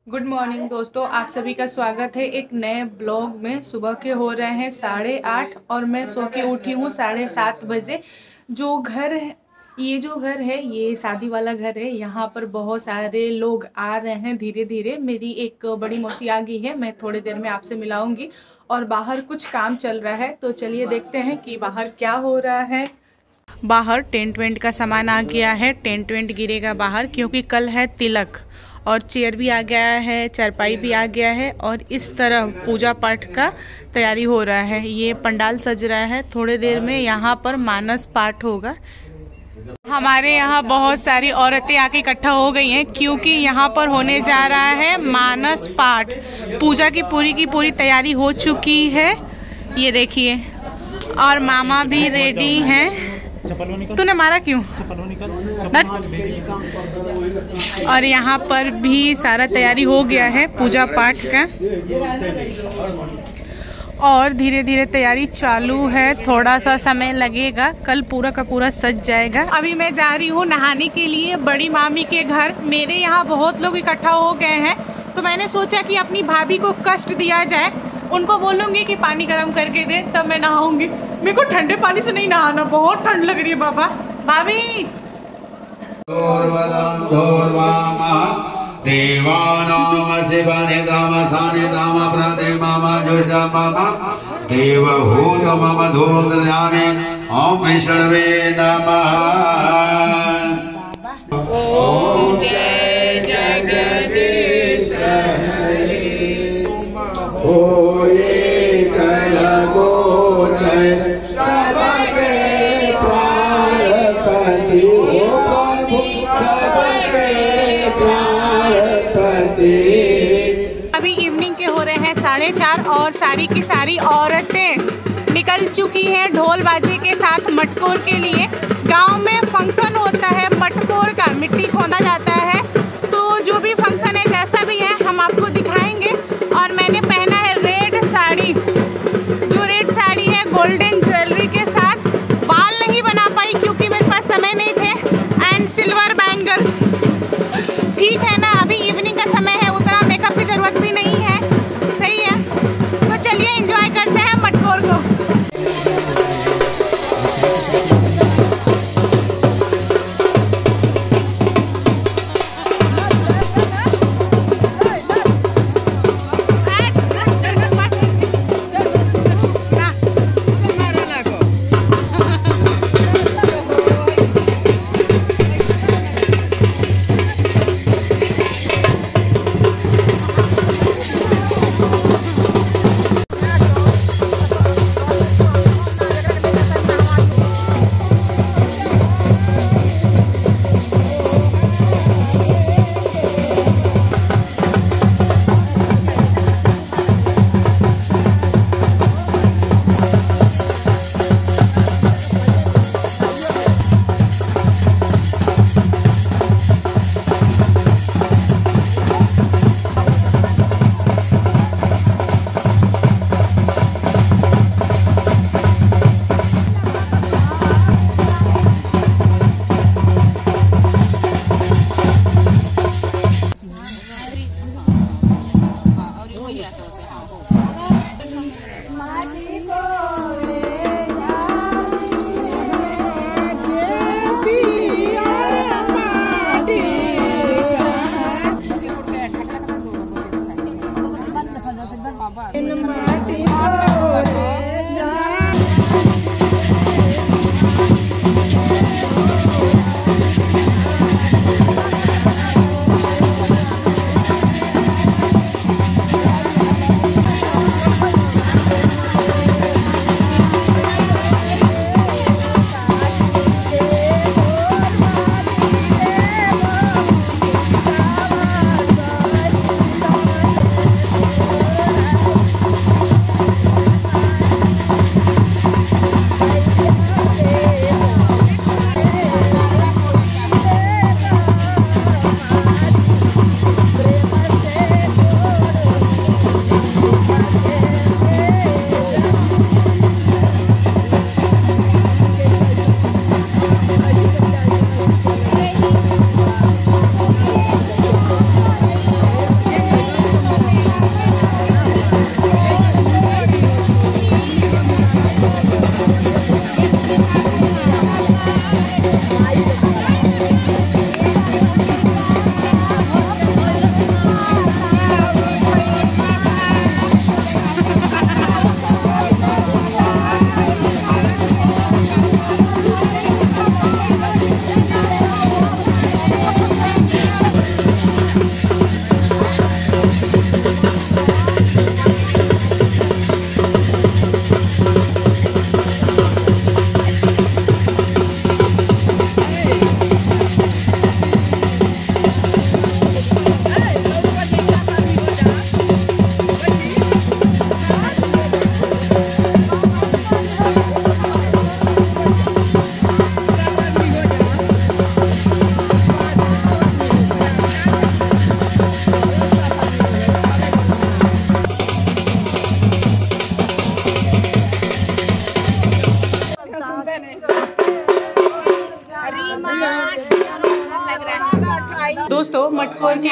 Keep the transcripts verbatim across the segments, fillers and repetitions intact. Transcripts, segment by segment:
Good morning दोस्तों, आप सभी का स्वागत है एक नए ब्लॉग में। सुबह के हो रहे हैं साढ़े आठ और मैं सो के उठी हूँ साढ़े सात बजे। जो घर है, ये जो घर है ये शादी वाला घर है। यहाँ पर बहुत सारे लोग आ रहे हैं धीरे धीरे। मेरी एक बड़ी मौसी आ गई है, मैं थोड़ी देर में आपसे मिलाऊंगी। और बाहर कुछ काम चल रहा है, तो चलिए देखते हैं कि बाहर क्या हो रहा है। बाहर टेंट वेंट का सामान आ गया है। टेंट वेंट गिरेगा बाहर क्योंकि कल है तिलक। और चेयर भी आ गया है, चारपाई भी आ गया है और इस तरह पूजा पाठ का तैयारी हो रहा है। ये पंडाल सज रहा है। थोड़ी देर में यहाँ पर मानस पाठ होगा। हमारे यहाँ बहुत सारी औरतें आके इकट्ठा हो गई हैं क्योंकि यहाँ पर होने जा रहा है मानस पाठ। पूजा की पूरी की पूरी तैयारी हो चुकी है, ये देखिए। और मामा भी रेडी हैं। तूने मारा क्यों? और यहाँ पर भी सारा तैयारी हो गया है पूजा पाठ का और धीरे धीरे तैयारी चालू है। थोड़ा सा समय लगेगा, कल पूरा का पूरा सज जाएगा। अभी मैं जा रही हूँ नहाने के लिए बड़ी मामी के घर। मेरे यहाँ बहुत लोग इकट्ठा हो गए हैं, तो मैंने सोचा कि अपनी भाभी को कष्ट दिया जाए। उनको बोलूँगी कि पानी गर्म करके दे, तब मैं नहाऊंगी। मेरे को ठंडे पानी से नहीं नहाना, बहुत ठंड लग रही है बाबा। भाभी ओम विष्णवे नमः। ओम जय जगदीश हरि होए गोचर सबके प्राणपति हो प्रभु सबके प्राणपति। अभी इवनिंग के हो रहे हैं साढ़े चार और सारी की सारी औरतें निकल चुकी हैं ढोल बाजे के साथ मटकोर के लिए। गांव में फंक्शन होता है मटकोर का, मिट्टी खोदा जाता है। तो जो भी फंक्शन है जैसा भी है हम आपको दिखाएंगे। और मैंने पहना है रेड साड़ी, जो रेड साड़ी है गोल्डन ज्वेलरी के साथ। बाल नहीं बना पाई क्योंकि मेरे पास समय नहीं थे। एंड सिल्वर बैंगल्स, ठीक है ना। अभी इवनिंग का समय है, उतना मेकअप की जरूरत भी नहीं है, सही है। तो चलिए एंजॉय करते हैं मटकोर को।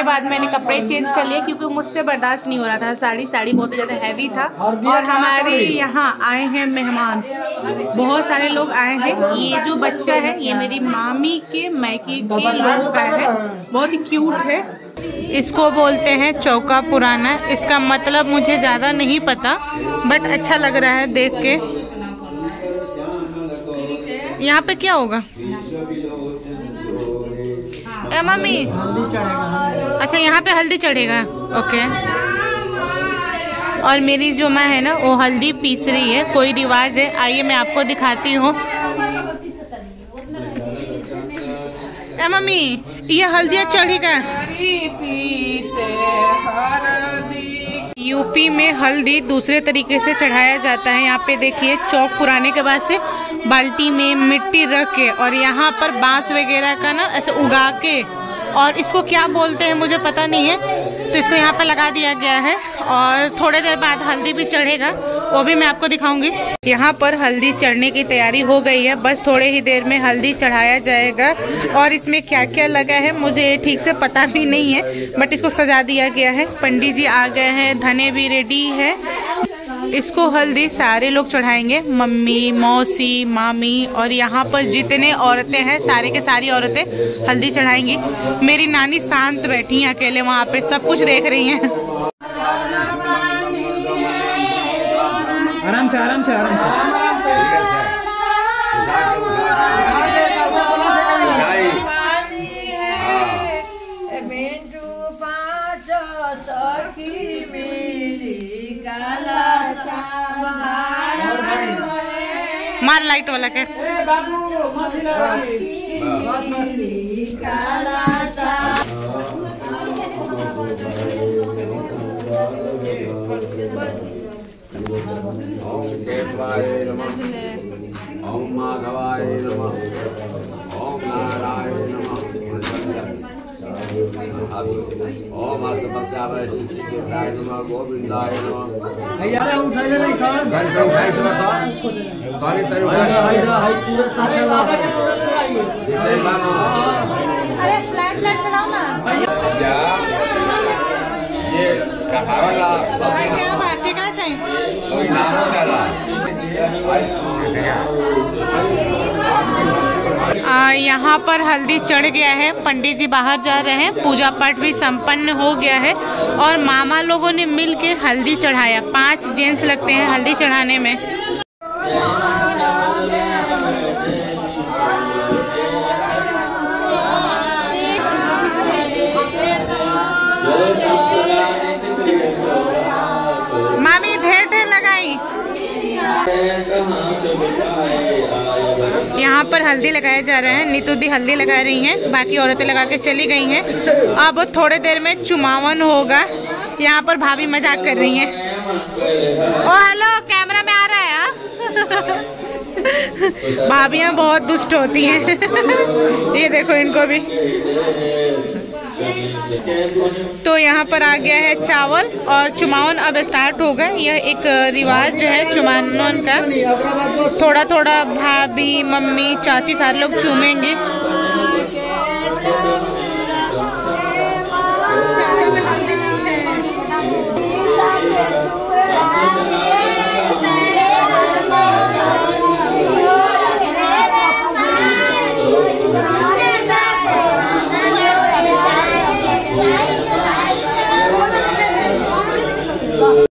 बाद मैंने कपड़े चेंज कर लिए क्योंकि मुझसे बर्दाश्त नहीं हो रहा था साड़ी साड़ी बहुत ही ज़्यादा हैवी था। और हमारे यहाँ आए हैं मेहमान, बहुत सारे लोग आए हैं। ये जो बच्चा है ये मेरी मामी के मैके के लोगों का है, बहुत ही क्यूट है। इसको बोलते हैं चौका पुराना। इसका मतलब मुझे ज़्यादा नहीं पता बट अच्छा लग रहा है देख के। यहाँ पे क्या होगा ए मम्मी? हल्दी चढ़ेगा। अच्छा यहाँ पे हल्दी चढ़ेगा, ओके। और मेरी जो माँ है ना वो हल्दी पीस रही है, कोई रिवाज है। आइए मैं आपको दिखाती हूँ। ए मम्मी ये हल्दियाँ चढ़ेगा। यूपी में हल्दी दूसरे तरीके से चढ़ाया जाता है। यहाँ पे देखिए चौक पुराने के बाद से बाल्टी में मिट्टी रख के और यहाँ पर बांस वगैरह का ना ऐसे उगा के, और इसको क्या बोलते हैं मुझे पता नहीं है, तो इसको यहाँ पर लगा दिया गया है। और थोड़ी देर बाद हल्दी भी चढ़ेगा, वो भी मैं आपको दिखाऊंगी। यहाँ पर हल्दी चढ़ने की तैयारी हो गई है, बस थोड़े ही देर में हल्दी चढ़ाया जाएगा। और इसमें क्या क्या लगा है मुझे ठीक से पता भी नहीं है, बट इसको सजा दिया गया है। पंडित जी आ गए हैं, धने भी रेडी है। इसको हल्दी सारे लोग चढ़ाएंगे, मम्मी, मौसी, मामी, और यहाँ पर जितने औरतें हैं सारे के सारी औरतें हल्दी चढ़ाएंगी। मेरी नानी शांत बैठी हैं अकेले वहाँ पे, सब कुछ देख रही हैं। आराम से आराम से आराम से। मार लाइट वाला के। ओम देवाय नमः, ओम माधवाय नमः, ओम नारायण नमः, ओम असमस्यावय श्रीकृष्णाय नमः, गोविंदाय नमः। यार उठाइए नहीं खान। घर पे उठाई तो बता। तारी तारी उठाई। हाय पूरा साथ में देखते मानो। अरे फ्लैश लाइट चलाओ ना। क्या ये कहावला क्या बात क्या चाहिए? कोई नाम होता आ, यहाँ पर हल्दी चढ़ गया है, पंडित जी बाहर जा रहे हैं, पूजा पाठ भी संपन्न हो गया है और मामा लोगों ने मिल के हल्दी चढ़ाया। पांच जेंट्स लगते हैं हल्दी चढ़ाने में। मामी ढेर ढेर लगाई। यहाँ पर हल्दी लगाया जा रहा है, नीतू दी हल्दी लगा रही हैं, बाकी औरतें लगा के चली गई हैं। अब थोड़े देर में चुमावन होगा। यहाँ पर भाभी मजाक कर रही हैं। ओ हेलो, कैमरा में आ रहा है हाँ? भाभियाँ बहुत दुष्ट होती हैं। ये देखो इनको भी। तो यहाँ पर आ गया है चावल और चुमावन अब स्टार्ट होगा। यह एक रिवाज है चुमावन का। थोड़ा थोड़ा भाभी, मम्मी, चाची सारे लोग चूमेंगे।